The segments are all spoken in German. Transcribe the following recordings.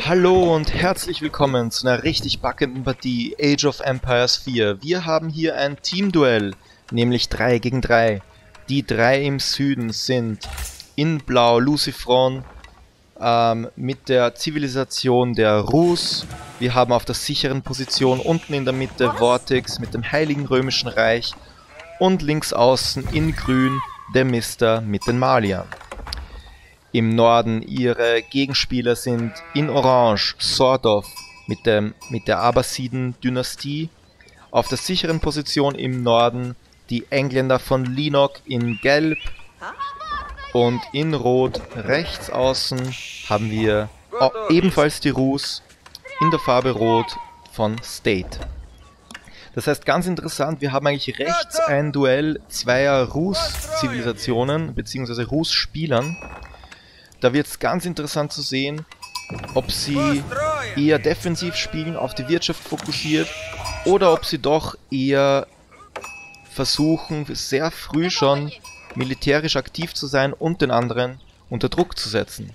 Hallo und herzlich willkommen zu einer richtig packenden Partie Age of Empires 4. Wir haben hier ein Teamduell, nämlich 3 gegen 3. Die 3 im Süden sind in Blau Lucifron mit der Zivilisation der Rus. Wir haben auf der sicheren Position unten in der Mitte Vortex mit dem Heiligen Römischen Reich und links außen in Grün der Mister mit den Maliern. Im Norden ihre Gegenspieler sind in Orange Sordov mit der Abbasiden-Dynastie. Auf der sicheren Position im Norden die Engländer von Linok in Gelb. Und in Rot rechts außen haben wir ebenfalls die Rus in der Farbe Rot von State. Das heißt, ganz interessant, wir haben eigentlich rechts ein Duell zweier Rus-Zivilisationen bzw. Rus-Spielern. Da wird es ganz interessant zu sehen, ob sie eher defensiv spielen, auf die Wirtschaft fokussiert, oder ob sie doch eher versuchen, sehr früh schon militärisch aktiv zu sein und den anderen unter Druck zu setzen.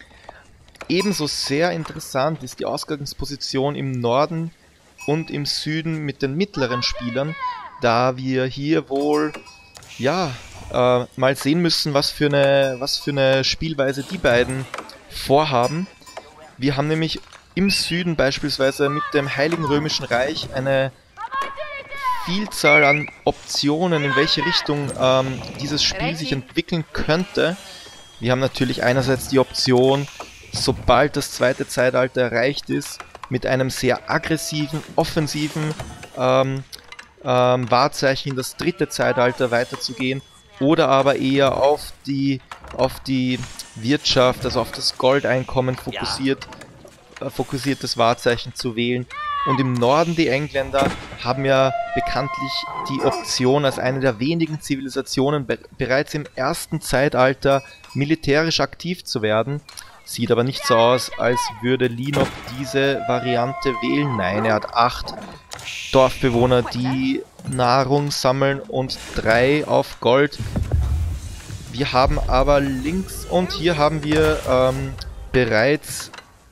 Ebenso sehr interessant ist die Ausgangsposition im Norden und im Süden mit den mittleren Spielern, da wir hier wohl, ja, mal sehen müssen, was für eine Spielweise die beiden vorhaben. Wir haben nämlich im Süden beispielsweise mit dem Heiligen Römischen Reich eine Vielzahl an Optionen, in welche Richtung dieses Spiel sich entwickeln könnte. Wir haben natürlich einerseits die Option, sobald das zweite Zeitalter erreicht ist, mit einem sehr aggressiven, offensiven Wahrzeichen in das dritte Zeitalter weiterzugehen, oder aber eher auf die Wirtschaft, also auf das Goldeinkommen fokussiertes Wahrzeichen zu wählen. Und im Norden die Engländer haben ja bekanntlich die Option, als eine der wenigen Zivilisationen bereits im ersten Zeitalter militärisch aktiv zu werden. Sieht aber nicht so aus, als würde Linok diese Variante wählen. Nein, er hat 8 Dorfbewohner, die Nahrung sammeln und 3 auf Gold. Wir haben aber links und hier haben wir bereits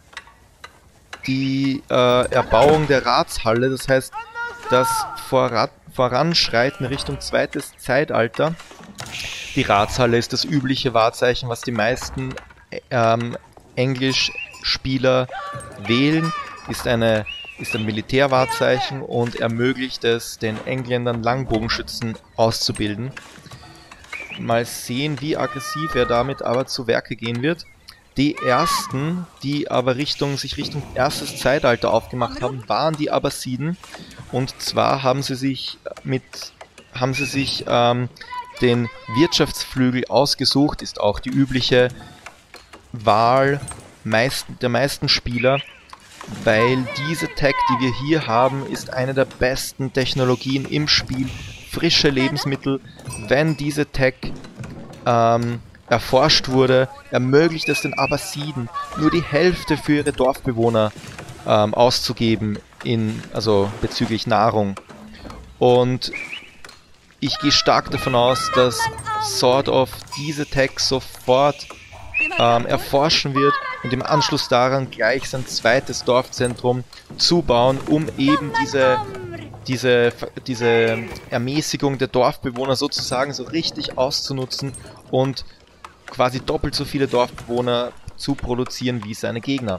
die Erbauung der Ratshalle, das heißt das Voranschreiten Richtung zweites Zeitalter. Die Ratshalle ist das übliche Wahrzeichen, was die meisten Englischspieler wählen, ist ein Militärwahrzeichen und ermöglicht es den Engländern Langbogenschützen auszubilden. Mal sehen, wie aggressiv er damit aber zu Werke gehen wird. Die ersten, die aber sich Richtung erstes Zeitalter aufgemacht haben, waren die Abbasiden. Und zwar haben sie sich den Wirtschaftsflügel ausgesucht, ist auch die übliche Wahl der meisten Spieler, weil diese Tech, die wir hier haben, ist eine der besten Technologien im Spiel. Frische Lebensmittel, wenn diese Tech erforscht wurde, ermöglicht es den Abbasiden nur die Hälfte für ihre Dorfbewohner auszugeben, also bezüglich Nahrung. Und ich gehe stark davon aus, dass Sordov diese Tech sofort erforschen wird und im Anschluss daran gleich sein zweites Dorfzentrum zubauen, um eben diese Ermäßigung der Dorfbewohner sozusagen so richtig auszunutzen und quasi doppelt so viele Dorfbewohner zu produzieren wie seine Gegner.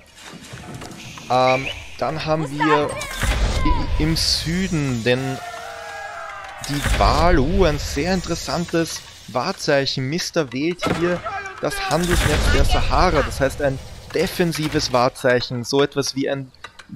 Dann haben wir im Süden die Wahl, ein sehr interessantes Wahrzeichen. Mister wählt hier das Handelsnetz der Sahara, das heißt ein defensives Wahrzeichen, so etwas wie ein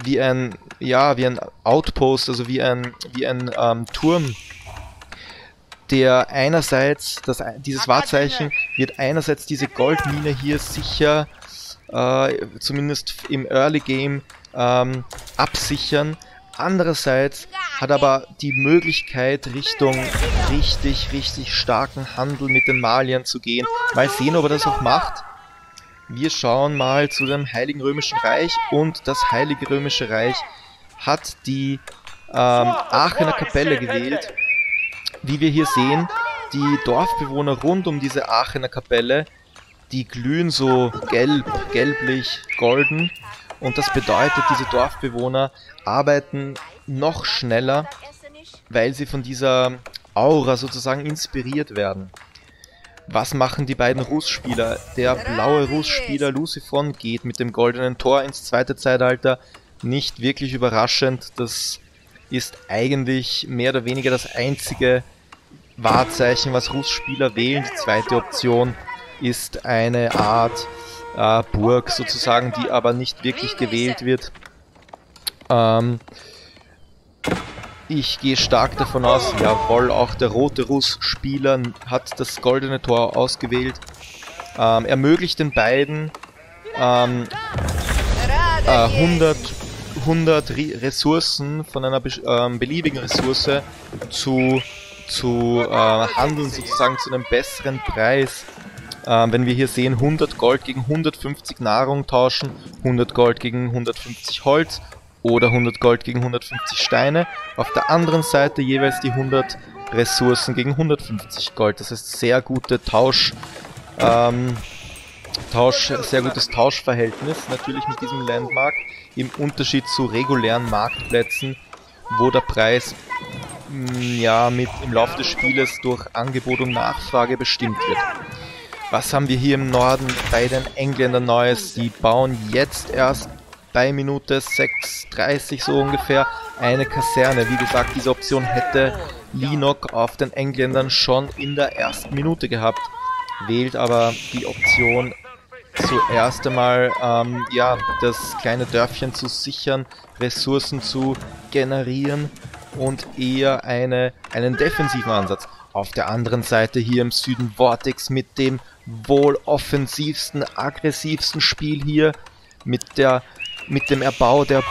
Outpost, also wie ein Turm, der einerseits, dieses Wahrzeichen wird einerseits diese Goldmine hier sicher, zumindest im Early Game, absichern. Andererseits hat aber die Möglichkeit, Richtung richtig starken Handel mit den Maliern zu gehen. Mal sehen, ob er das auch macht. Wir schauen mal zu dem Heiligen Römischen Reich, und das Heilige Römische Reich hat die Aachener Kapelle gewählt. Wie wir hier sehen, die Dorfbewohner rund um diese Aachener Kapelle, die glühen so gelblich, golden. Und das bedeutet, diese Dorfbewohner arbeiten noch schneller, weil sie von dieser Aura sozusagen inspiriert werden. Was machen die beiden Rus-Spieler? Der blaue Rus-Spieler Luciphon geht mit dem goldenen Tor ins zweite Zeitalter. Nicht wirklich überraschend, das ist eigentlich mehr oder weniger das einzige Wahrzeichen, was Rus-Spieler wählen. Die zweite Option ist eine Art Burg sozusagen, die aber nicht wirklich gewählt wird. Ich gehe stark davon aus, jawohl, auch der rote Russ-Spieler hat das goldene Tor ausgewählt. Ermöglicht den beiden 100 Ressourcen von einer beliebigen Ressource zu handeln, sozusagen zu einem besseren Preis. Wenn wir hier sehen, 100 Gold gegen 150 Nahrung tauschen, 100 Gold gegen 150 Holz oder 100 Gold gegen 150 Steine. Auf der anderen Seite jeweils die 100 Ressourcen gegen 150 Gold. Das heißt sehr gute sehr gutes Tauschverhältnis natürlich mit diesem Landmark, im Unterschied zu regulären Marktplätzen, wo der Preis im Laufe des Spieles durch Angebot und Nachfrage bestimmt wird. Was haben wir hier im Norden bei den Engländern Neues? Die bauen jetzt erst bei Minute 6:30 so ungefähr eine Kaserne. Wie gesagt, diese Option hätte Linok auf den Engländern schon in der ersten Minute gehabt. Wählt aber die Option zuerst einmal das kleine Dörfchen zu sichern, Ressourcen zu generieren und eher einen defensiven Ansatz. Auf der anderen Seite hier im Süden Vortex mit dem wohl offensivsten, aggressivsten Spiel hier, mit dem Erbau des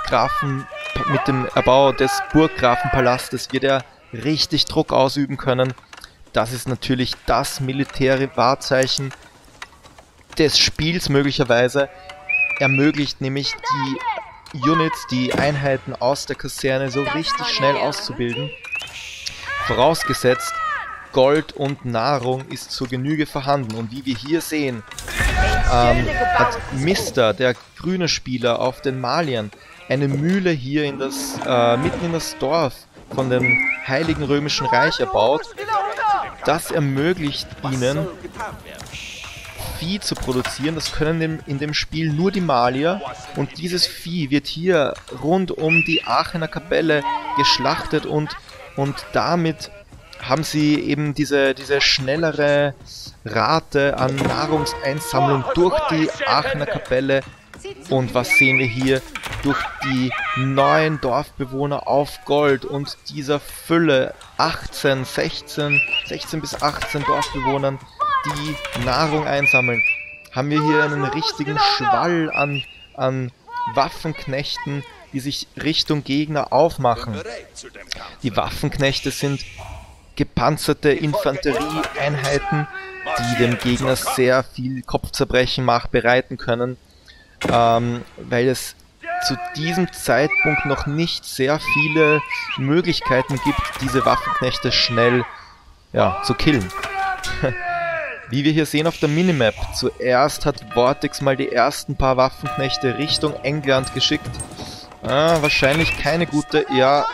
Burggrafenpalastes wird er richtig Druck ausüben können. Das ist natürlich das militärische Wahrzeichen des Spiels möglicherweise. Ermöglicht nämlich die Units, die Einheiten aus der Kaserne so richtig schnell auszubilden. Vorausgesetzt, Gold und Nahrung ist zur Genüge vorhanden. Und wie wir hier sehen, hat Mister, der grüne Spieler auf den Maliern, eine Mühle hier mitten in das Dorf von dem Heiligen Römischen Reich erbaut. Das ermöglicht ihnen, Vieh zu produzieren. Das können in dem Spiel nur die Malier. Und dieses Vieh wird hier rund um die Aachener Kapelle geschlachtet und damit haben sie eben diese schnellere Rate an Nahrungseinsammlung durch die Aachener Kapelle. Und was sehen wir hier? Durch die neuen Dorfbewohner auf Gold und dieser Fülle 16 bis 18 Dorfbewohnern, die Nahrung einsammeln, haben wir hier einen richtigen Schwall an Waffenknechten, die sich Richtung Gegner aufmachen. Die Waffenknechte sind gepanzerte Infanterieeinheiten, die dem Gegner sehr viel Kopfzerbrechen bereiten können, weil es zu diesem Zeitpunkt noch nicht sehr viele Möglichkeiten gibt, diese Waffenknechte schnell zu killen. Wie wir hier sehen auf der Minimap, zuerst hat Vortex mal die ersten paar Waffenknechte Richtung England geschickt. Wahrscheinlich keine gute, er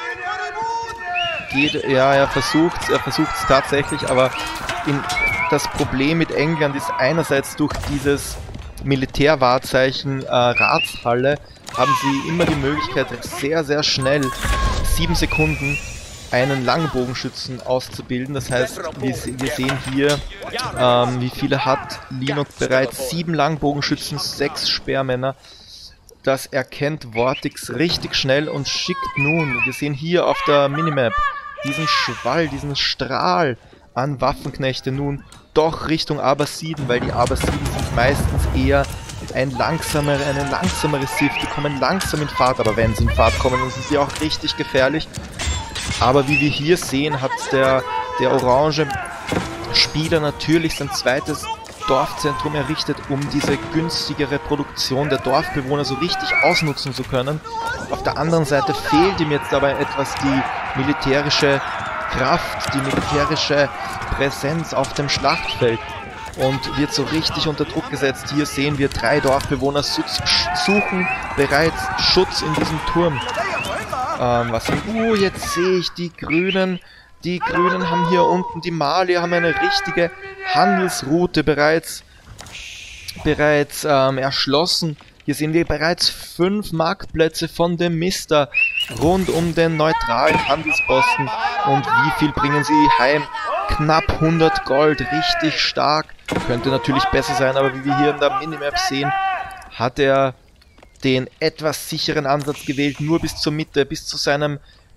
versucht es tatsächlich, aber das Problem mit England ist einerseits durch dieses Militärwahrzeichen Ratshalle haben sie immer die Möglichkeit, sehr, sehr schnell 7 Sekunden einen Langbogenschützen auszubilden. Das heißt, wir sehen hier, wie viele hat Linok bereits? 7 Langbogenschützen, 6 Speermänner. Das erkennt Vortex richtig schnell und schickt nun, wir sehen hier auf der Minimap, diesen Schwall, diesen Strahl an Waffenknechte nun doch Richtung Abbasiden, weil die Abbasiden sind meistens eher eine langsamere Civ, die kommen langsam in Fahrt, aber wenn sie in Fahrt kommen, dann sind sie auch richtig gefährlich. Aber wie wir hier sehen, hat der orange Spieler natürlich sein zweites Dorfzentrum errichtet, um diese günstigere Produktion der Dorfbewohner so richtig ausnutzen zu können. Auf der anderen Seite fehlt ihm jetzt aber etwas die militärische Kraft, die militärische Präsenz auf dem Schlachtfeld. und wird so richtig unter Druck gesetzt. Hier sehen wir 3 Dorfbewohner suchen bereits Schutz in diesem Turm. Jetzt sehe ich die Grünen. Die Grünen haben hier unten, die Malier haben eine richtige Handelsroute bereits erschlossen. Hier sehen wir bereits 5 Marktplätze von dem Mister rund um den neutralen Handelsposten. Und wie viel bringen sie heim? Knapp 100 Gold, richtig stark. Könnte natürlich besser sein, aber wie wir hier in der Minimap sehen, hat er den etwas sicheren Ansatz gewählt, nur bis zur Mitte, bis zu seinem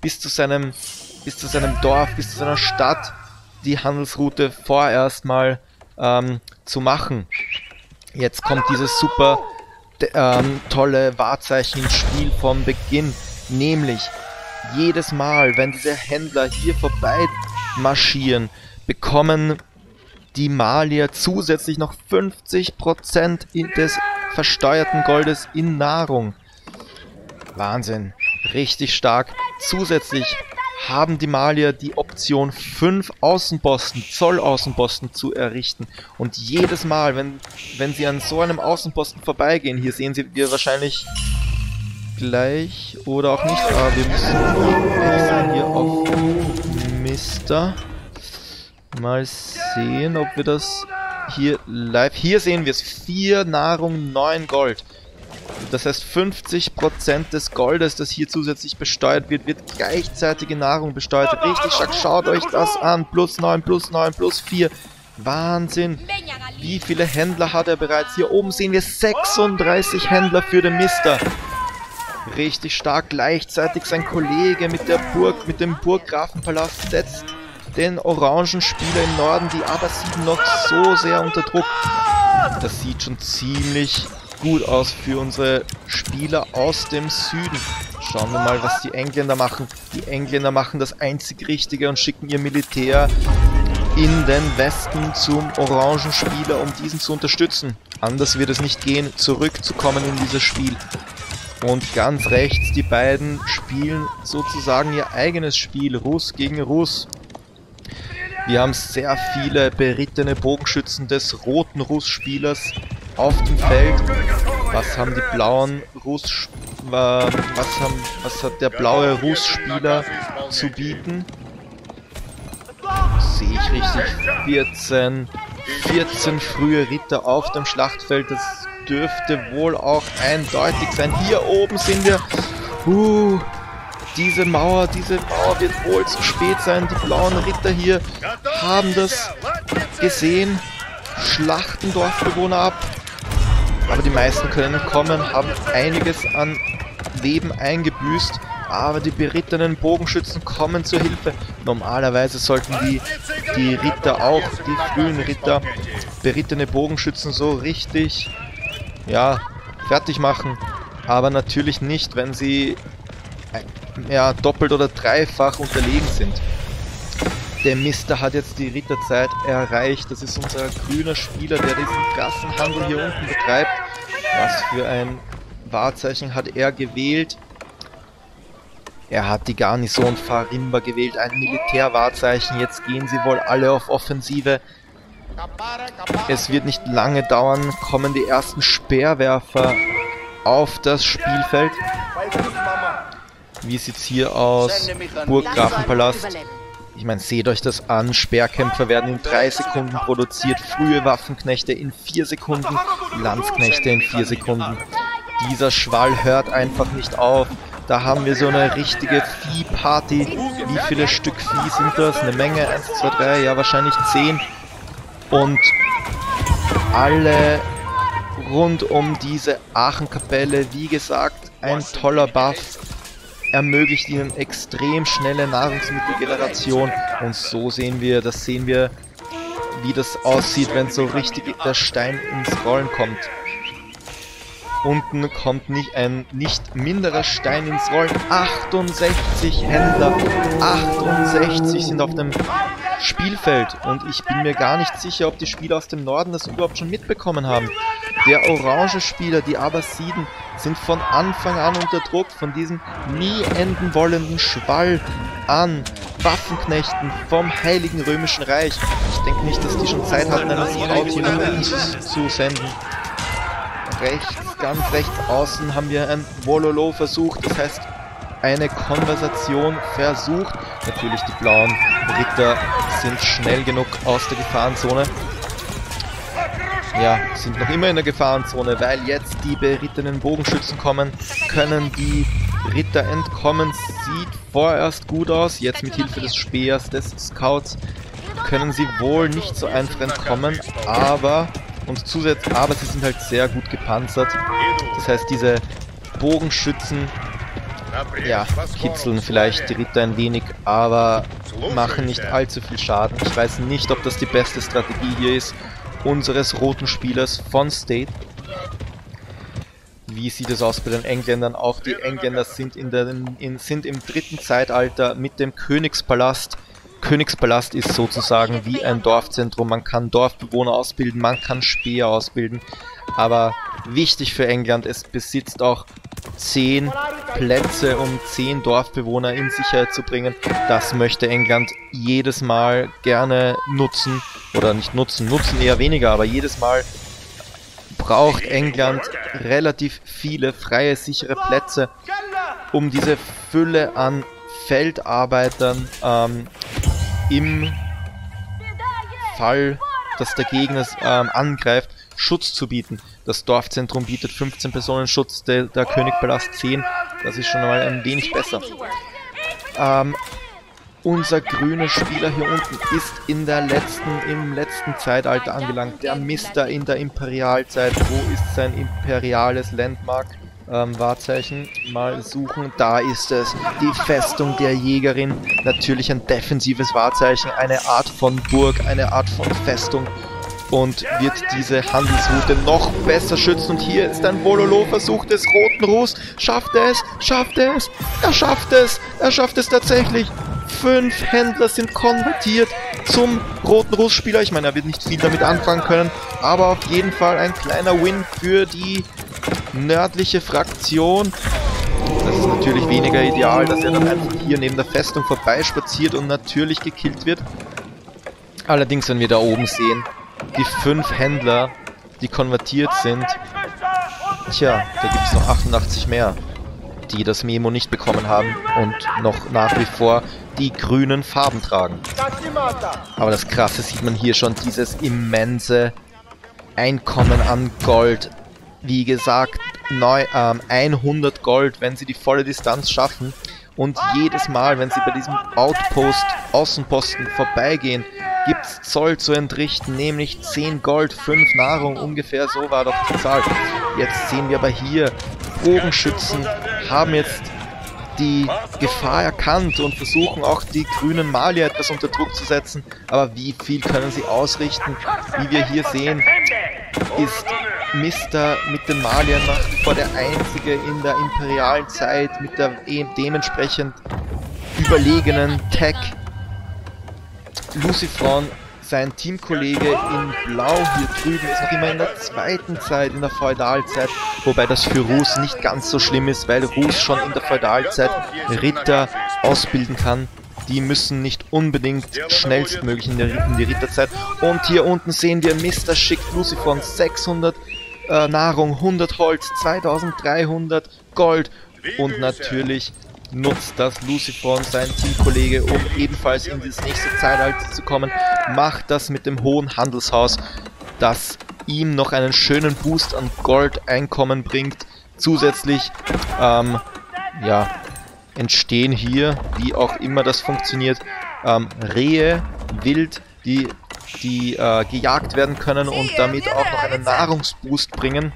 Dorf, bis zu seiner Stadt, die Handelsroute vorerst mal zu machen. Jetzt kommt dieses super tolle Wahrzeichen ins Spiel vom Beginn, nämlich jedes Mal, wenn diese Händler hier vorbei marschieren, bekommen die Malier zusätzlich noch 50% des versteuerten Goldes in Nahrung. Wahnsinn, richtig stark. Zusätzlich haben die Malier die Option, 5 Außenposten, Zollaußenposten zu errichten. Und jedes Mal, wenn sie an so einem Außenposten vorbeigehen, hier sehen Sie wir wahrscheinlich gleich oder auch nicht, aber wir müssen hier auf Mister mal sehen, ob wir das hier live... Hier sehen wir es, 4 Nahrung, 9 Gold. Das heißt 50% des Goldes, das hier zusätzlich besteuert wird, wird gleichzeitig in Nahrung besteuert. Richtig stark, schaut euch das an. Plus 9, plus 9, plus 4. Wahnsinn. Wie viele Händler hat er bereits? Hier oben sehen wir 36 Händler für den Mister. Richtig stark. Gleichzeitig sein Kollege mit der Burg, mit dem Burggrafenpalast setzt den orangen Spieler im Norden, die Abbasiden, noch so sehr unter Druck. Das sieht schon ziemlich gut aus für unsere Spieler aus dem Süden. Schauen wir mal, was die Engländer machen. Die Engländer machen das einzig Richtige und schicken ihr Militär in den Westen zum orangen Spieler, um diesen zu unterstützen. Anders wird es nicht gehen, zurückzukommen in dieses Spiel. Und ganz rechts, die beiden spielen sozusagen ihr eigenes Spiel, Russ gegen Russ. Wir haben sehr viele berittene Bogenschützen des roten Russ-Spielers auf dem Feld. Was haben die blauen was hat der blaue Russ-Spieler zu bieten? Sehe ich richtig, 14 frühe Ritter auf dem Schlachtfeld, das dürfte wohl auch eindeutig sein. Hier oben sehen wir, diese Mauer wird wohl zu spät sein. Die blauen Ritter hier haben das gesehen, schlachten Dorfbewohner ab. Aber die meisten können kommen, haben einiges an Leben eingebüßt. Aber die berittenen Bogenschützen kommen zur Hilfe. Normalerweise sollten die Ritter auch, die frühen Ritter, berittene Bogenschützen so richtig, ja, fertig machen. Aber natürlich nicht, wenn sie ja, doppelt oder dreifach unterlegen sind. Der Mister hat jetzt die Ritterzeit erreicht. Das ist unser grüner Spieler, der diesen krassen Handel hier unten betreibt. Was für ein Wahrzeichen hat er gewählt? Er hat die Garnison Farimba gewählt, ein Militärwahrzeichen. Jetzt gehen sie wohl alle auf Offensive. Es wird nicht lange dauern, kommen die ersten Speerwerfer auf das Spielfeld. Wie sieht's hier aus? Burggrafenpalast. Ich meine, seht euch das an. Speerkämpfer werden in 3 Sekunden produziert. Frühe Waffenknechte in 4 Sekunden. Lanzknechte in 4 Sekunden. Dieser Schwall hört einfach nicht auf. Da haben wir so eine richtige Viehparty. Wie viele Stück Vieh sind das? Eine Menge. 1, 2, 3. Ja, wahrscheinlich 10. Und alle rund um diese Aachenkapelle. Wie gesagt, ein toller Buff. Ermöglicht ihnen extrem schnelle Nahrungsmittelgeneration. Und so sehen wir, wie das aussieht, wenn so richtig der Stein ins Rollen kommt. Unten kommt ein nicht minderer Stein ins Rollen. 68 Händler, 68 sind auf dem Spielfeld. Und ich bin mir gar nicht sicher, ob die Spieler aus dem Norden das überhaupt schon mitbekommen haben. Der orange Spieler, die Abbasiden, sind von Anfang an unter Druck von diesem nie enden wollenden Schwall an Waffenknechten vom Heiligen Römischen Reich. Ich denke nicht, dass die schon Zeit hatten, einen Scout hier nach unten zu senden. Ganz rechts außen haben wir ein Wololo versucht, das heißt eine Konversation versucht. Natürlich die blauen Ritter sind schnell genug aus der Gefahrenzone. Ja, sind noch immer in der Gefahrenzone, weil jetzt die berittenen Bogenschützen kommen, können die Ritter entkommen. Sieht vorerst gut aus, jetzt mit Hilfe des Speers des Scouts können sie wohl nicht so einfach entkommen, aber sie sind halt sehr gut gepanzert. Das heißt, diese Bogenschützen, ja, kitzeln vielleicht die Ritter ein wenig, aber machen nicht allzu viel Schaden. Ich weiß nicht, ob das die beste Strategie hier ist, unseres roten Spielers von State. Wie sieht es aus bei den Engländern? Auch die Engländer sind sind im dritten Zeitalter mit dem Königspalast. Königspalast ist sozusagen wie ein Dorfzentrum. Man kann Dorfbewohner ausbilden, man kann Späher ausbilden. Aber wichtig für England, es besitzt auch 10 Plätze, um 10 Dorfbewohner in Sicherheit zu bringen. Das möchte England jedes Mal gerne nutzen. Oder nicht nutzen eher weniger, aber jedes Mal braucht England relativ viele freie, sichere Plätze, um diese Fülle an Feldarbeitern im Fall, dass der Gegner angreift, Schutz zu bieten. Das Dorfzentrum bietet 15 Personen Schutz, der Königspalast 10. Das ist schon einmal ein wenig besser. Unser grüner Spieler hier unten ist im letzten Zeitalter angelangt. Der Mister in der Imperialzeit. Wo ist sein imperiales Landmark? Wahrzeichen mal suchen. Da ist es. Die Festung der Jägerin. Natürlich ein defensives Wahrzeichen. Eine Art von Burg, eine Art von Festung. Und wird diese Handelsroute noch besser schützen. Und hier ist ein Wololo-Versuch des Roten Ruhs. Schafft er es? Schafft er es? Er schafft es! Er schafft es tatsächlich! 5 Händler sind konvertiert zum Roten Ruhs-Spieler. Ich meine, er wird nicht viel damit anfangen können, aber auf jeden Fall ein kleiner Win für die nördliche Fraktion. Das ist natürlich weniger ideal, dass er dann einfach hier neben der Festung vorbeispaziert und natürlich gekillt wird. Allerdings, wenn wir da oben sehen, die 5 Händler, die konvertiert sind, tja, da gibt es noch 88 mehr, die das Memo nicht bekommen haben und noch nach wie vor die grünen Farben tragen. Aber das Krasse sieht man hier schon, dieses immense Einkommen an Gold. Wie gesagt, 100 Gold, wenn sie die volle Distanz schaffen. Und jedes Mal, wenn sie bei diesem Außenposten vorbeigehen, gibt es Zoll zu entrichten, nämlich 10 Gold, 5 Nahrung, ungefähr so war doch die Zahl. Jetzt sehen wir aber hier, Bogenschützen haben jetzt die Gefahr erkannt und versuchen auch die grünen Malier etwas unter Druck zu setzen. Aber wie viel können sie ausrichten? Wie wir hier sehen, ist Mister mit den Maliern nach wie vor der einzige in der imperialen Zeit mit der dementsprechend überlegenen Tech. Lucifron, sein Teamkollege in Blau hier drüben, ist noch immer in der zweiten Zeit, in der Feudalzeit, wobei das für Rus nicht ganz so schlimm ist, weil Rus schon in der Feudalzeit Ritter ausbilden kann. Die müssen nicht unbedingt schnellstmöglich in die Ritterzeit. Und hier unten sehen wir, Mister schickt Lucifron 600 Nahrung, 100 Holz, 2300 Gold und natürlich nutzt das Lucifron, sein Teamkollege, um ebenfalls in das nächste Zeitalter zu kommen, macht das mit dem hohen Handelshaus, das ihm noch einen schönen Boost an Goldeinkommen bringt. Zusätzlich, ja, entstehen hier, wie auch immer das funktioniert, Rehe, Wild, die gejagt werden können und damit auch noch einen Nahrungsboost bringen.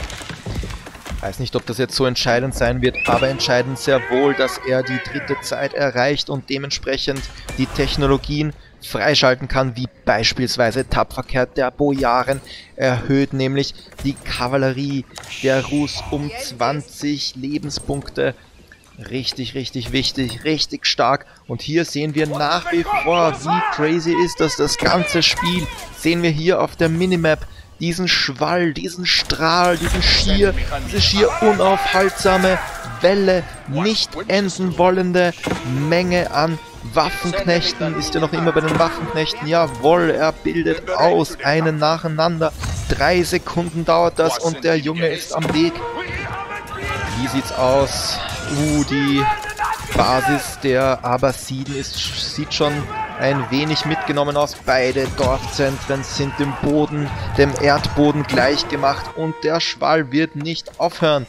Ich weiß nicht, ob das jetzt so entscheidend sein wird, aber entscheidend sehr wohl, dass er die dritte Zeit erreicht und dementsprechend die Technologien freischalten kann, wie beispielsweise Tapferkeit der Bojaren, erhöht nämlich die Kavallerie der Rus um 20 Lebenspunkte. Richtig, richtig wichtig, richtig stark. Und hier sehen wir nach wie vor, wie crazy ist das ganze Spiel. Sehen wir hier auf der Minimap diesen Schwall, diesen Strahl, diese schier unaufhaltsame Welle, nicht enden wollende Menge an Waffenknechten. Ist ja noch immer bei den Waffenknechten. Jawohl, er bildet aus, einen nacheinander. 3 Sekunden dauert das und der Junge ist am Weg. Wie sieht's aus? Die Basis der Abbasiden sieht schon ein wenig mitgenommen aus. Beide Dorfzentren sind dem Erdboden gleich gemacht und der Schwall wird nicht aufhören.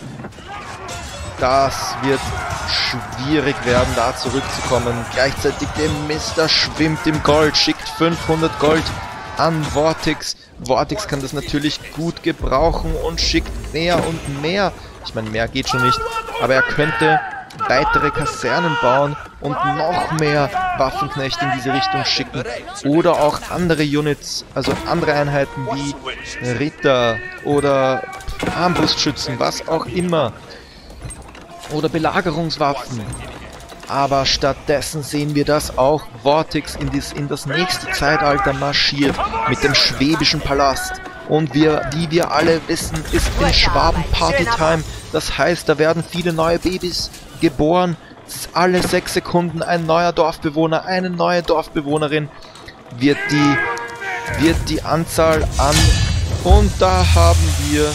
Das wird schwierig werden, da zurückzukommen. Gleichzeitig der Mister schwimmt im Gold, schickt 500 Gold an Vortix. Vortix kann das natürlich gut gebrauchen und schickt mehr und mehr. Ich meine, mehr geht schon nicht, aber er könnte weitere Kasernen bauen und noch mehr Waffenknechte in diese Richtung schicken. Oder auch andere Units, also andere Einheiten wie Ritter oder Armbrustschützen, was auch immer. Oder Belagerungswaffen. Aber stattdessen sehen wir, dass auch Vortix in das nächste Zeitalter marschiert mit dem schwäbischen Palast. Und wie wir alle wissen, ist in Schwaben Partytime. Das heißt, da werden viele neue Babys geboren. Alle 6 Sekunden ein neuer Dorfbewohner, eine neue Dorfbewohnerin wird die Anzahl an. Und da haben wir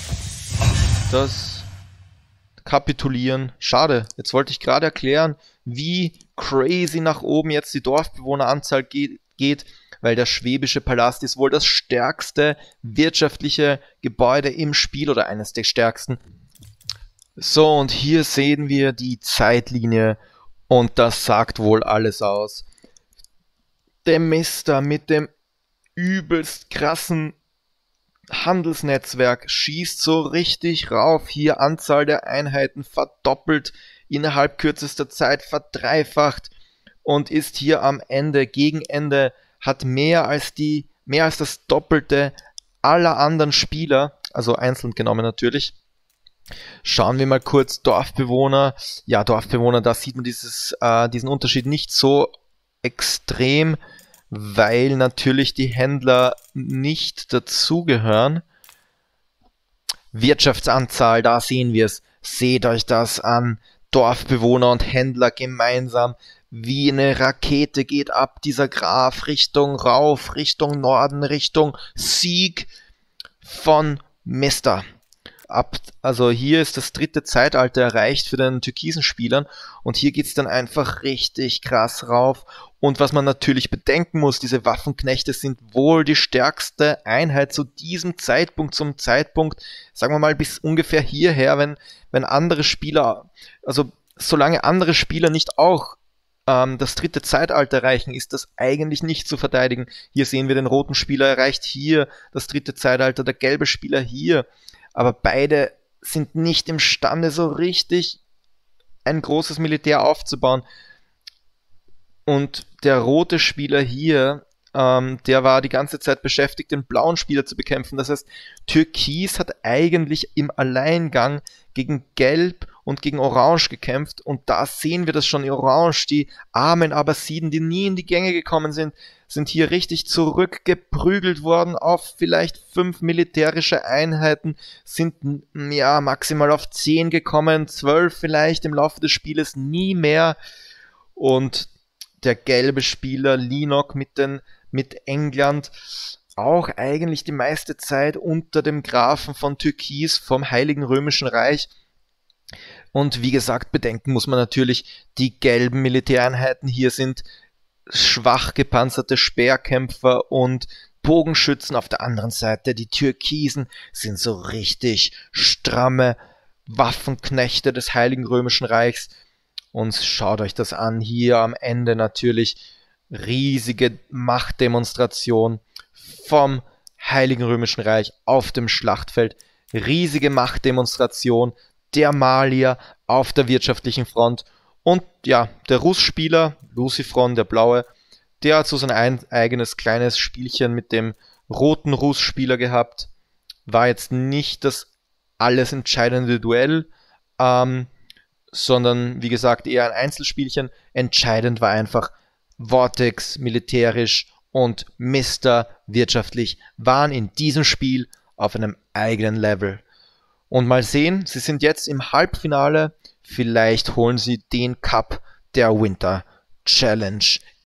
das Kapitulieren. Schade, jetzt wollte ich gerade erklären, wie crazy nach oben jetzt die Dorfbewohneranzahl geht, weil der schwäbische Palast ist wohl das stärkste wirtschaftliche Gebäude im Spiel oder eines der stärksten. So, und hier sehen wir die Zeitlinie und das sagt wohl alles aus. Der Mister mit dem übelst krassen Handelsnetzwerk schießt so richtig rauf. Hier Anzahl der Einheiten verdoppelt, innerhalb kürzester Zeit verdreifacht und ist hier am Ende, gegen Ende, hat mehr als das Doppelte aller anderen Spieler, also einzeln genommen natürlich. Schauen wir mal kurz Dorfbewohner. Ja, Dorfbewohner, da sieht man diesen Unterschied nicht so extrem, weil natürlich die Händler nicht dazugehören. Wirtschaftsanzahl, da sehen wir es. Seht euch das an. Dorfbewohner und Händler gemeinsam. Wie eine Rakete geht ab dieser Graph Richtung rauf, Richtung Norden, Richtung Sieg von Mister. Also hier ist das 3. Zeitalter erreicht für den türkisen Spielern und hier geht es dann einfach richtig krass rauf. Und was man natürlich bedenken muss, diese Waffenknechte sind wohl die stärkste Einheit zu diesem Zeitpunkt, zum Zeitpunkt, sagen wir mal bis ungefähr hierher, wenn andere Spieler, also solange andere Spieler nicht auch das 3. Zeitalter erreichen, ist das eigentlich nicht zu verteidigen. Hier sehen wir den roten Spieler erreicht hier das 3. Zeitalter, der gelbe Spieler hier. Aber beide sind nicht imstande, so richtig ein großes Militär aufzubauen. Und der rote Spieler hier, der war die ganze Zeit beschäftigt, den blauen Spieler zu bekämpfen. Das heißt, Türkis hat eigentlich im Alleingang gegen Gelb und gegen Orange gekämpft. Und da sehen wir das schon. Orange, die armen Abbasiden, die nie in die Gänge gekommen sind hier richtig zurückgeprügelt worden auf vielleicht 5 militärische Einheiten, sind ja maximal auf 10 gekommen, 12 vielleicht im Laufe des Spieles, nie mehr. Und der gelbe Spieler Linok mit England auch eigentlich die meiste Zeit unter dem Grafen von Türkis vom Heiligen Römischen Reich. Und wie gesagt, bedenken muss man natürlich, die gelben Militäreinheiten hier sind schwach gepanzerte Speerkämpfer und Bogenschützen. Auf der anderen Seite die Türkisen sind so richtig stramme Waffenknechte des Heiligen Römischen Reichs. Und schaut euch das an, hier am Ende natürlich riesige Machtdemonstration vom Heiligen Römischen Reich auf dem Schlachtfeld. Riesige Machtdemonstration der Malier auf der wirtschaftlichen Front. Und ja, der Russspieler, Lucifron, der Blaue, der hat so sein eigenes kleines Spielchen mit dem roten Russspieler gehabt. War jetzt nicht das alles entscheidende Duell, sondern wie gesagt eher ein Einzelspielchen. Entscheidend war einfach Vortix militärisch und Mr. Wirtschaftlich waren in diesem Spiel auf einem eigenen Level. Und mal sehen, sie sind jetzt im Halbfinale, vielleicht holen sie den Cup der Winter Challenge